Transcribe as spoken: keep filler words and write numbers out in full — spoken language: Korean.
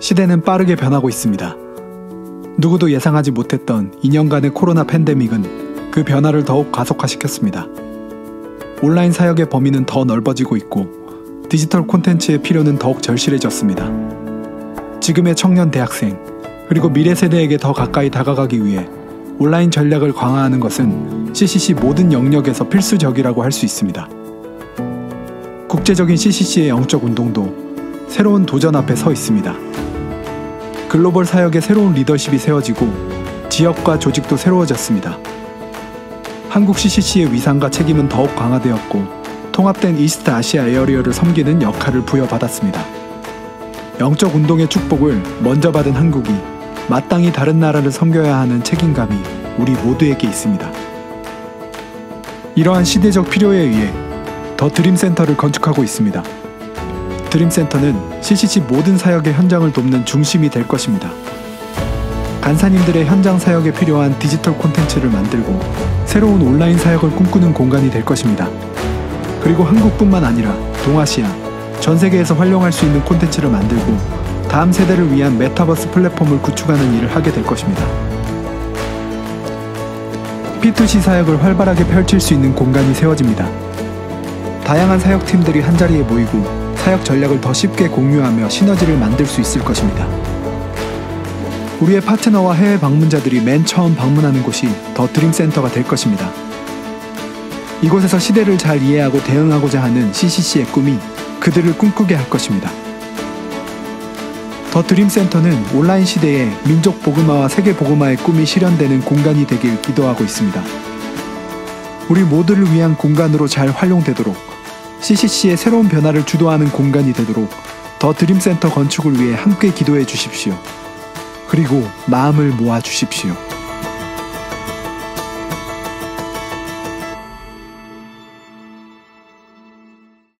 시대는 빠르게 변하고 있습니다. 누구도 예상하지 못했던 이 년간의 코로나 팬데믹은 그 변화를 더욱 가속화시켰습니다. 온라인 사역의 범위는 더 넓어지고 있고 디지털 콘텐츠의 필요는 더욱 절실해졌습니다. 지금의 청년 대학생, 그리고 미래 세대에게 더 가까이 다가가기 위해 온라인 전략을 강화하는 것은 씨씨씨 모든 영역에서 필수적이라고 할 수 있습니다. 국제적인 씨씨씨의 영적 운동도 새로운 도전 앞에 서 있습니다. 글로벌 사역의 새로운 리더십이 세워지고 지역과 조직도 새로워졌습니다. 한국 씨씨씨의 위상과 책임은 더욱 강화되었고 통합된 이스트 아시아 에어리어를 섬기는 역할을 부여받았습니다. 영적 운동의 축복을 먼저 받은 한국이 마땅히 다른 나라를 섬겨야 하는 책임감이 우리 모두에게 있습니다. 이러한 시대적 필요에 의해 더 드림센터를 건축하고 있습니다. 드림센터는 씨씨씨 모든 사역의 현장을 돕는 중심이 될 것입니다. 간사님들의 현장 사역에 필요한 디지털 콘텐츠를 만들고 새로운 온라인 사역을 꿈꾸는 공간이 될 것입니다. 그리고 한국뿐만 아니라 동아시아, 전 세계에서 활용할 수 있는 콘텐츠를 만들고 다음 세대를 위한 메타버스 플랫폼을 구축하는 일을 하게 될 것입니다. 피투씨 사역을 활발하게 펼칠 수 있는 공간이 세워집니다. 다양한 사역팀들이 한자리에 모이고 사역 전략을 더 쉽게 공유하며 시너지를 만들 수 있을 것입니다. 우리의 파트너와 해외 방문자들이 맨 처음 방문하는 곳이 더 드림센터가 될 것입니다. 이곳에서 시대를 잘 이해하고 대응하고자 하는 씨씨씨의 꿈이 그들을 꿈꾸게 할 것입니다. 더 드림센터는 온라인 시대에 민족 복음화와 세계 복음화의 꿈이 실현되는 공간이 되길 기도하고 있습니다. 우리 모두를 위한 공간으로 잘 활용되도록 씨씨씨의 새로운 변화를 주도하는 공간이 되도록 더 드림센터 건축을 위해 함께 기도해 주십시오. 그리고 마음을 모아 주십시오.